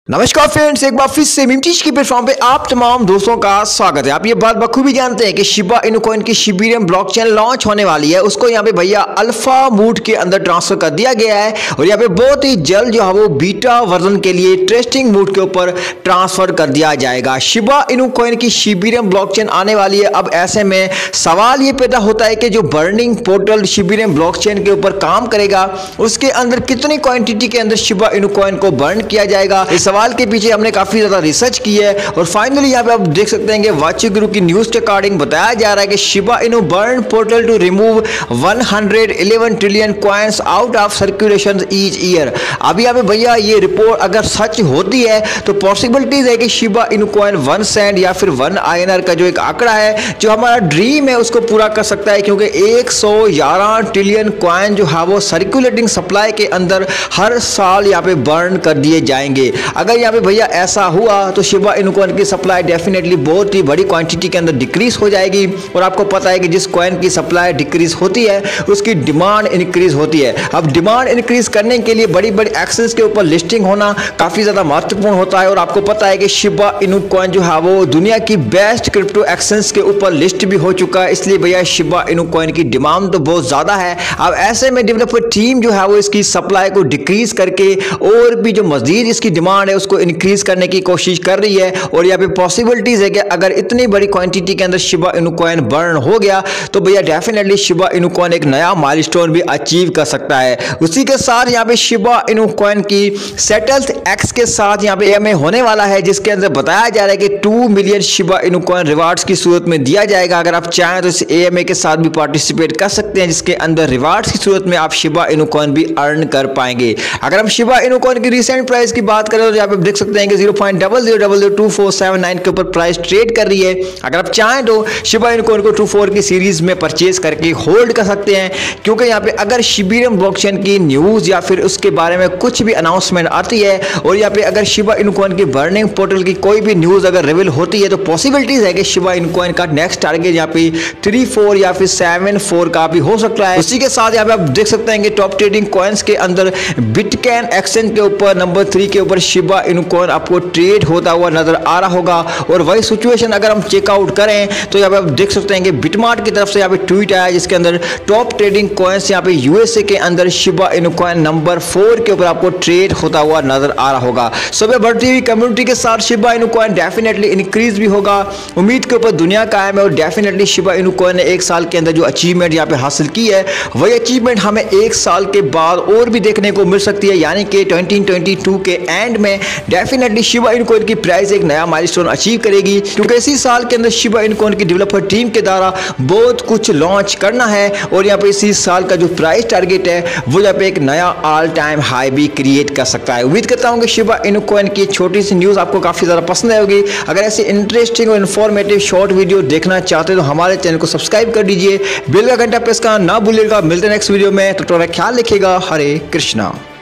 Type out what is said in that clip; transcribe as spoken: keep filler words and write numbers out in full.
नमस्कार फ्रेंड्स, एक बार फिर से मिमटीज की प्लेटफॉर्म पे आप तमाम दोस्तों का स्वागत है। आप ये बात बखूबी जानते हैं कि शिबा इनु कॉइन की शिबीरियम ब्लॉकचेन लॉन्च होने वाली है। उसको यहाँ पे भैया अल्फा मोड के अंदर ट्रांसफर कर दिया गया है और यहाँ पे बहुत ही जल्द जो है वो बीटा वर्जन के लिए टेस्टिंग मोड के ऊपर ट्रांसफर कर दिया जाएगा। शिबा इनु कॉइन की शिबीरियम ब्लॉकचेन आने वाली है। अब ऐसे में सवाल ये पैदा होता है कि जो बर्निंग पोर्टल शिबीरियम ब्लॉकचेन के ऊपर काम करेगा उसके अंदर कितनी क्वांटिटी के अंदर शिबा इनु कॉइन को बर्न किया जाएगा। इस सवाल के पीछे हमने काफी ज्यादा रिसर्च की है और फाइनली यहाँ पे आप देख सकते हैं कि वाची गुरु की न्यूज के अकॉर्डिंग बताया जा रहा है कि Shiba Inu burn portal to remove one hundred eleven trillion coins out of circulation each year. अभी यहाँ पे भैया ये रिपोर्ट अगर सच होती है तो पॉसिबिलिटीज है कि Shiba Inu coin one cent या फिर वन आईएनआर का जो एक आंकड़ा है जो हमारा ड्रीम है उसको पूरा कर सकता है, क्योंकि एक सौ ग्यारह ट्रिलियन कॉइन जो है वो सर्कुलेटिंग सप्लाई के अंदर हर साल यहाँ पे बर्न कर दिए जाएंगे। अगर यहाँ पे भैया ऐसा हुआ तो शिबा इनु कॉइन की सप्लाई डेफिनेटली बहुत ही बड़ी क्वांटिटी के अंदर डिक्रीज हो जाएगी और आपको पता है कि जिस कॉइन की सप्लाई डिक्रीज होती है उसकी डिमांड इंक्रीज होती है। अब डिमांड इंक्रीज करने के लिए बड़ी बड़ी एक्सेस के ऊपर लिस्टिंग होना काफी ज्यादा महत्वपूर्ण होता है और आपको पता है कि शिबा इनु कॉइन जो है वो दुनिया की बेस्ट क्रिप्टो एक्सचेंज के ऊपर लिस्ट भी हो चुका है। इसलिए भैया शिबा इनु कॉइन की डिमांड तो बहुत ज्यादा है। अब ऐसे में डेवलपर टीम जो है वो इसकी सप्लाई को डिक्रीज करके और भी जो मजीद इसकी डिमांड है उसको इंक्रीज करने की कोशिश कर रही है और यहाँ पे पॉसिबिलिटीज है कि अगर इतनी बड़ी क्वांटिटी के अंदर शिबा इनु कॉइन बर्न हो गया तो भैया डेफिनेटली शिबा इनु कॉइन एक नया माइलस्टोन भी अचीव कर सकता है। उसी के साथ यहाँ पे शिबा इनु कॉइन की सेटल्स एक्स के साथ यहाँ पे एएमए होने वाला है, जिसके अंदर बताया जा रहा है कि two million Shiba Inu coin rewards की सूरत में दिया जाएगा। अगर आप चाहें तो इस एएमए के साथ भी पार्टिसिपेट कर सकते हैं, जिसके अंदर रिवार्ड्स की सूरत में आप शिबा इनु कॉइन भी अर्न कर पाएंगे। अगर हम शिबा इनु कॉइन की रिसेंट प्राइस की बात करें तो यहाँ पे देख सकते हैं कि zero point zero zero zero zero two four seven nine के ऊपर प्राइस ट्रेड कर रही है। अगर आप चाहें तो शिबा इनु कॉइन को टू फोर की सीरीज में परचेज करके होल्ड कर सकते हैं, क्योंकि यहाँ पे अगर शिबीरियम ब्लॉकचेन की न्यूज या फिर उसके बारे में कुछ भी अनाउंसमेंट आती है और यहाँ पे अगर शिबा इनु कॉइन की बर्निंग पोर्टल की कोई भी न्यूज अगर रिवील होती है तो पॉसिबिलिटीज है कि शिबा इनु कॉइन का नेक्स्ट टारगेट यहाँ पे थ्री फोर या फिर सेवन फोर का भी हो सकता है। उसी के साथ यहाँ पे आप देख सकते हैं कि टॉप ट्रेडिंग कॉइन्स के अंदर बिटकॉइन एक्सचेंज के ऊपर नंबर थ्री के ऊपर शिबा इनु कॉइन आपको ट्रेड होता हुआ नजर आ रहा होगा। और वही सिचुएशन अगर हम चेकआउट करें तो यहाँ पे आप देख सकते हैं कि बिटमार्ट की तरफ से यहाँ पे ट्वीट आया जिसके अंदर टॉप ट्रेडिंग कॉइन्स यहाँ पे यूएसए के अंदर Shiba Inu coin number four के ऊपर आपको ट्रेड होता हुआ नजर आ रहा होगा। सुबह बढ़ती हुई कम्युनिटी के साथ Shiba Inu coin definitely increase भी होगा। उम्मीद के ऊपर दुनिया कायम है और डेफिनेटली शिबा इनु कॉइन ने एक साल के अंदर जो अचीवमेंट यहाँ पे हासिल की है वही अचीवमेंट हमें एक साल के बाद और भी देखने को मिल सकती है, यानी कि ट्वेंटी ट्वेंटी टू के एंड में डेफिनेटली शिबा इनु कॉइन की प्राइस एक नया माइलस्टोन अचीव करेगी, क्योंकि इसी साल के अंदर शिबा इनु कॉइन की डेवलपर टीम के द्वारा बहुत कुछ लॉन्च करना है और यहाँ पे इसी साल का जो प्राइस टारगेट है वो यहाँ पे एक नया ऑल टाइम हाई भी क्रिएट कर सकता है। उम्मीद करता हूँ कि शिबा इनु कॉइन की छोटी सी न्यूज आपको काफी ज्यादा पसंद आएगी। अगर ऐसी इंटरेस्टिंग और इन्फॉर्मेटिव शॉर्ट वीडियो देखना चाहते हो तो हमारे चैनल को सब्सक्राइब कर दीजिए, बेल का घंटा प्रेस करना ना भूलिएगा। मिलते हैं नेक्स्ट वीडियो में, तो थोड़ा ख्याल रखिएगा। हरे कृष्णा।